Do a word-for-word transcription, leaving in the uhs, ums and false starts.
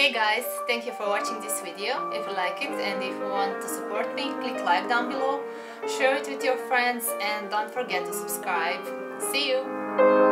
Hey guys, thank you for watching this video. If you like it and if you want to support me, click like down below, share it with your friends and don't forget to subscribe. See you!